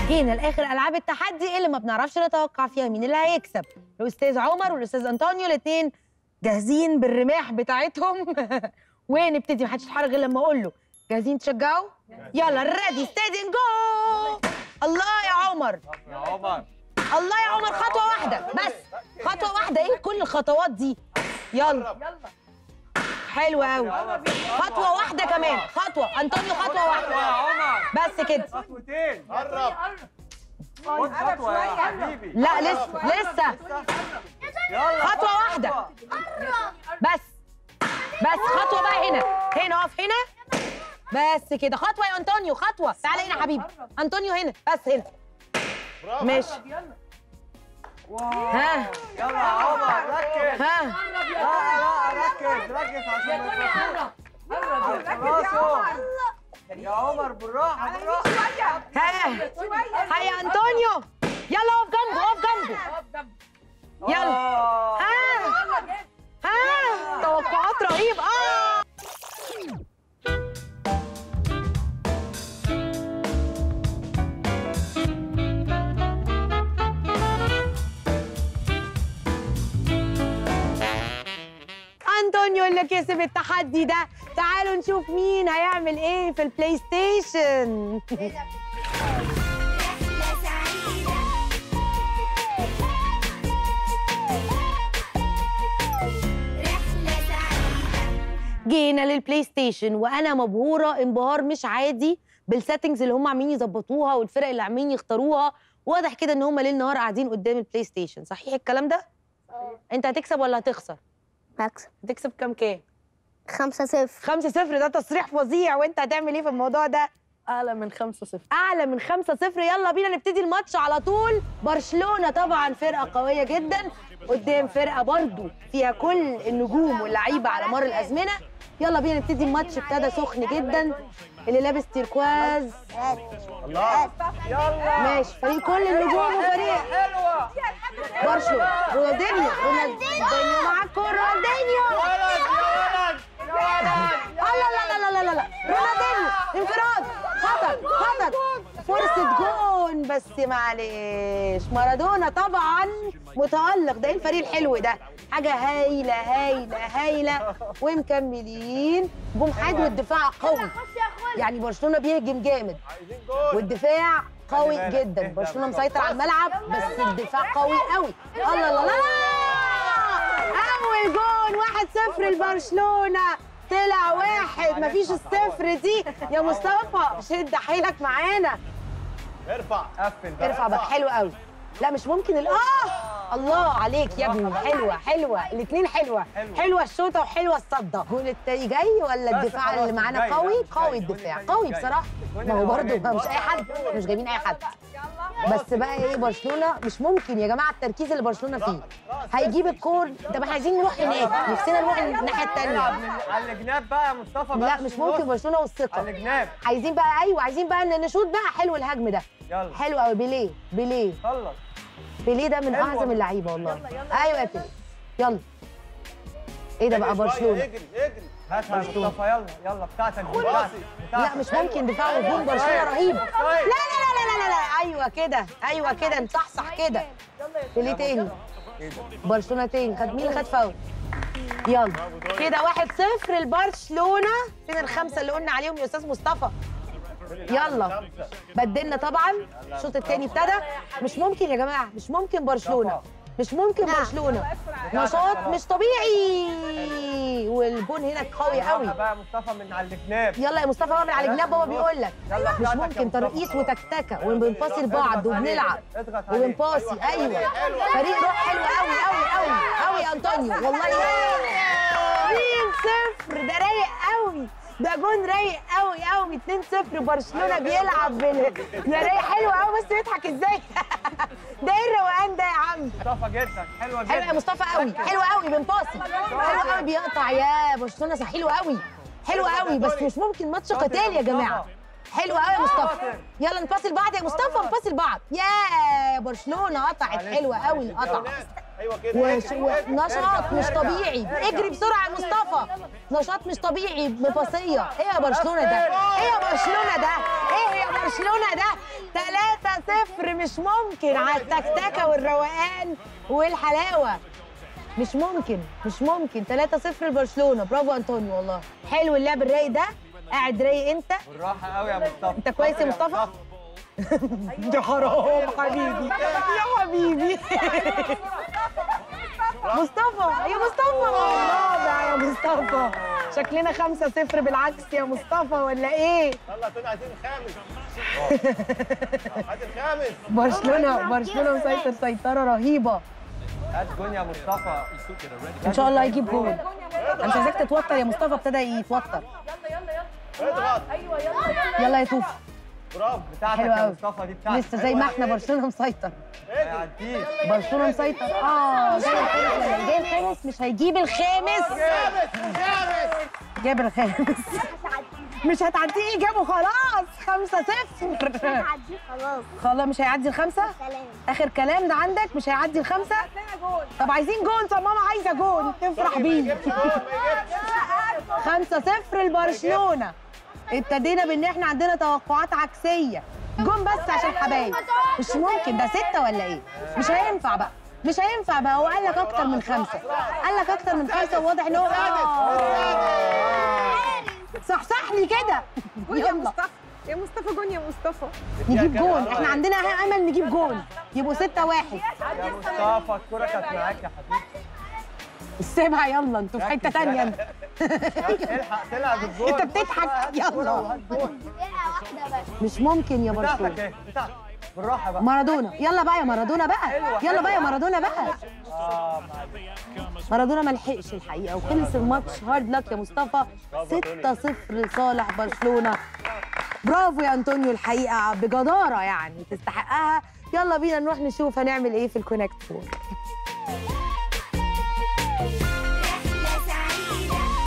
جينا لاخر العاب التحدي اللي ما بنعرفش نتوقع فيها مين اللي هيكسب. الاستاذ عمر والاستاذ انطونيو الاثنين جاهزين بالرماح بتاعتهم ونبتدي. محدش يتحرك غير لما اقول له. جاهزين تشجعوا؟ يلا ريدي ستيدي جو. الله يا عمر، يا عمر، الله يا عمر. خطوه واحده بس، خطوه واحده. ايه كل الخطوات دي؟ يلا حلوه قوي. خطوه واحده كمان. خطوه انطونيو، خطوه واحده يا عمر. بس كده. خطوتين. قرب. خد خطوه يا حبيبي. لا لسه يلا خطوه واحده بس خطوه بقى. هنا اقف هنا بس كده. خطوه يا انطونيو، خطوه. تعالى هنا حبيبي. انطونيو هنا بس هنا. ماشي. ها يلا يا عمر ركز. ها لا ركز عشان ما يتخلصوا. يا عمر بالراحه بالراحه. ها يا انطونيو. يلا اقف جنبه يلا. ها توقعات رهيبه. انطونيو اللي كسب التحدي ده. تعالوا نشوف مين هيعمل ايه في البلاي ستيشن. جينا للبلاي ستيشن وانا مبهوره انبهار مش عادي بالسيتنجز اللي هم عاملين يظبطوها والفرق اللي عاملين يختاروها. واضح كده ان هم ليل نهار قاعدين قدام البلاي ستيشن. صحيح الكلام ده؟ انت هتكسب ولا هتخسر؟ هكسب. هتكسب كام؟ 5-0. 5-0 ده تصريح فظيع. وانت هتعمل ايه في الموضوع ده؟ أعلى من 5-0. اعلى من 5-0. يلا بينا نبتدي الماتش على طول. برشلونه طبعا فرقه قويه جدا قدام فرقه برضو فيها كل النجوم واللعيبه على مر الازمنه. يلا بينا نبتدي الماتش. ابتدى سخن جدا. اللي لابس تيركواز الله. يلا ماشي. فريق كل النجوم وفريق حلوه. برشلونه. رونالدينيو مع الكوره. رونالدينيو. لا رونالدينيو انفراد. خطر فرصه جون بس معلش. مارادونا طبعا متألق. ده ايه الفريق الحلو ده؟ حاجه هايله ومكملين. هجوم حاد والدفاع قوي. يعني برشلونه بيهجم جامد والدفاع قوي جدا. برشلونه مسيطر على الملعب بس الدفاع قوي قوي. الله اول جون 1-0 لبرشلونه. طلع واحد. مفيش الصفر دي يا مصطفى. شد حيلك معانا. ارفع ارفع بقى. حلو قوي. لا مش ممكن الله عليك يا ابني. حلوه الاثنين. حلوه الشوطه وحلوه الصده. الجول التاني جاي ولا الدفاع اللي معانا قوي؟ الدفاع قوي بصراحه. ما هو برضه مش اي حد، مش جايبين اي حد. بس بقى ايه برشلونه مش ممكن يا جماعه التركيز اللي برشلونه فيه. هيجيب الكور. طب احنا عايزين نروح هناك. نفسنا نروح الناحيه الثانيه. على الجناب بقى يا مصطفى. لا مش ممكن. برشلونه والثقه على الجناب. عايزين بقى. عايزين بقى نشوط بقى. حلو الهجم ده. يلا حلو قوي. بيليه خلص. بيليه ده من اعظم اللعيبه والله. ايوه يا بيليه. يلا ايه ده بقى برشلونه. اجري هاتها يا مصطفى. يلا بتاعتك. لا مش ممكن. دفاع وهجوم برشلونه رهيب. لا ايوه كده نصحصح كده. بيليه تاني. برشلونه تاني. مين اللي خد فاول؟ يلا كده 1-0 لبرشلونه. فين الخمسه اللي قلنا عليهم يا استاذ مصطفى؟ يلا بدلنا طبعا. الشوط الثاني ابتدى. مش ممكن يا جماعه. مش ممكن برشلونه. نشاط مش طبيعي. والجون هنا قوي قوي. بقى مصطفى من على الجناب. يلا يا مصطفى من على الجناب. بابا بيقول لك مش ممكن. ترقيص وتكتكه وبنباصي لبعض وبنلعب وبنباصي. ايوه فريق روح حلو قوي يا انطونيو والله. 2-0 ده رايق قوي. ده جون رايق قوي 2-0 برشلونه بيلعب يا رايق. حلو قوي. بس بيضحك ازاي؟ ده ايه الروقان ده يا عم؟ مصطفى جدا. حلوه جدا. حلو يا مصطفى قوي. حلو قوي بنباصي. حلو قوي بيقطع يا برشلونه. صح حلو قوي بس مش ممكن ماتش قتال يا جماعه. حلو قوي يا مصطفى. يلا نباصي لبعض يا مصطفى. نباصي لبعض. يا برشلونه قطعت. حلوه قوي القطع. ايوه كده. نشاط مش طبيعي. اجري بسرعه يا مصطفى. نشاط مش طبيعي بباصيه. ايه يا برشلونه ده؟ ايه يا برشلونه ده؟ ايه يا برشلونه برشلونه ده 3-0 مش ممكن على التكتكه والروقان والحلاوه. مش ممكن 3-0 لبرشلونه. برافو انطونيو والله، حلو اللعب الرايق ده. قاعد رايق انت بالراحه قوي يا مصطفى. انت كويس يا مصطفى؟ يا حرام حبيبي يا حبيبي. مصطفى يا مصطفى رابع يا مصطفى. شكلنا 5-0 بالعكس يا مصطفى ولا ايه؟ يلا طلع عايزين الخامس. عايز الخامس. برشلونه مسيطر سيطره رهيبه. هات جون يا مصطفى. ان شاء الله هيجيب جول. انا مش عايزاك تتوتر يا مصطفى، ابتدى يتوتر. اضغط. يلا يا توفي. برافو. بتاعتك حلو يا قوي. مصطفى دي بتاعتك. لسه زي ما احنا برشلونه مسيطر. ما يعديش. برشلونه مسيطر. جاي الخامس. جاي الخامس مش هيجيب الخامس. جاب الخامس. مش هتعديه، جابه خلاص 5-0. خلاص مش هيعدي الخمسة؟ آخر كلام ده عندك، مش هيعدي الخمسة؟ طب عايزين جون. طب ماما عايزة جون تفرح بيه. 5-0 لبرشلونة. ابتدينا بإن إحنا عندنا توقعات عكسية. جون بس عشان حبايب. مش ممكن ده 6 ولا إيه؟ مش هينفع بقى. مش هينفع بقى. هو قال لك أكتر من 5. قال لك أكتر من 5 وواضح إن هو صحصح لي كده. يا مصطفى يا مصطفى جون يا مصطفى. نجيب جون. احنا عندنا امل نجيب جون. يبقوا 6-1. يا مصطفى الكرة كانت معاك يا حبيبي. سيبها يلا، انتوا في حته ثانيه. انت الحق تلعب الجول. انت بتضحك. يلا مش ممكن يا برشلونه. بتاعتك ايه؟ بتاعتك. بالراحه بقى. مارادونا يلا بقى يا مارادونا بقى. يلا بقى يا مارادونا بقى. مارادونا ما لحقش الحقيقه وخلص الماتش. هارد لك يا مصطفى. 6-0 لصالح برشلونه. برافو يا انطونيو الحقيقه بجداره يعني تستحقها. يلا بينا نروح نشوف هنعمل ايه في الكونكت 4.